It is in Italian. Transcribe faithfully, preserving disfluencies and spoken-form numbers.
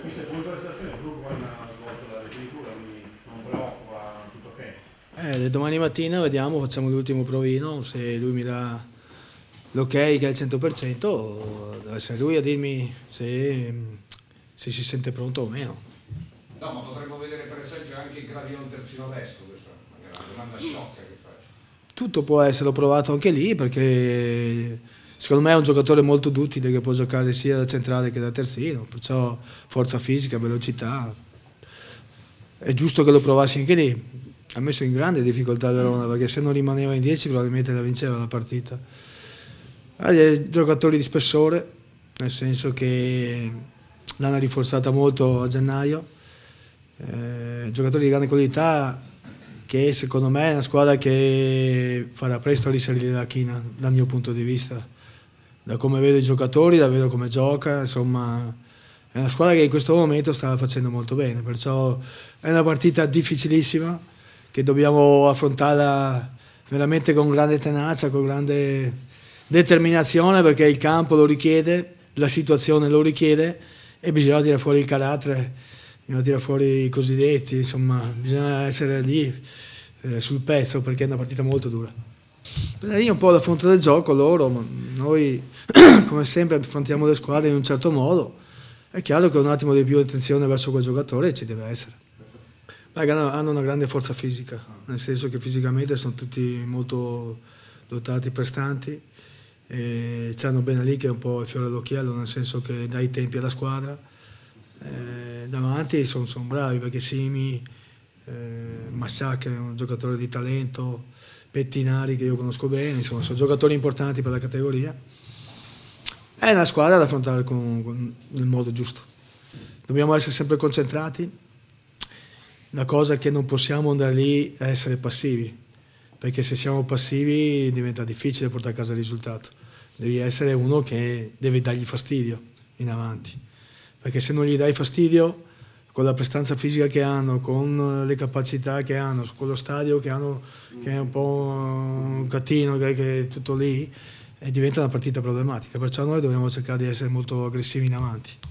Mister, come la situazione del gruppo quando ha svolto la rifinitura, quindi non preoccupa, tutto ok? Eh, domani mattina vediamo, facciamo l'ultimo provino, se lui mi dà l'ok che è il cento per cento, deve essere lui a dirmi se, se si sente pronto o meno. No, ma potremmo vedere per esempio anche il Gravino terzino destro, questa è una domanda sciocca che faccio. Tutto può essere provato anche lì, perché secondo me è un giocatore molto duttile che può giocare sia da centrale che da terzino, perciò forza fisica, velocità. È giusto che lo provassi anche lì. Ha messo in grande difficoltà Verona, perché se non rimaneva in dieci probabilmente la vinceva la partita. Ha dei giocatori di spessore, nel senso che l'hanno rinforzata molto a gennaio. Eh, giocatori di grande qualità, che secondo me è una squadra che farà presto a risalire la china dal mio punto di vista, da come vedo i giocatori, da vedo come gioca, insomma è una squadra che in questo momento sta facendo molto bene, perciò è una partita difficilissima che dobbiamo affrontarla veramente con grande tenacia, con grande determinazione, perché il campo lo richiede, la situazione lo richiede e bisogna tirare fuori il carattere, bisogna tirare fuori i cosiddetti, insomma bisogna essere lì eh, sul pezzo, perché è una partita molto dura. Per lì un po' la fonte del gioco loro, ma noi come sempre affrontiamo le squadre in un certo modo, è chiaro che un attimo di più di attenzione verso quel giocatore ci deve essere. Perché hanno una grande forza fisica, nel senso che fisicamente sono tutti molto dotati, prestanti, e c'hanno bene lì che è un po' il fiore all'occhiello, nel senso che dà i tempi alla squadra. Eh, davanti sono son bravi, perché Simi, eh, Masciac è un giocatore di talento, Pettinari che io conosco bene, insomma sono giocatori importanti per la categoria. È una squadra da affrontare con, con, nel modo giusto. Dobbiamo essere sempre concentrati. La cosa è che non possiamo andare lì a essere passivi, perché se siamo passivi diventa difficile portare a casa il risultato. Devi essere uno che deve dargli fastidio in avanti, perché se non gli dai fastidio, con la prestanza fisica che hanno, con le capacità che hanno, con lo stadio che hanno, che è un po' un catino, che, che è tutto lì, e diventa una partita problematica. Perciò noi dobbiamo cercare di essere molto aggressivi in avanti.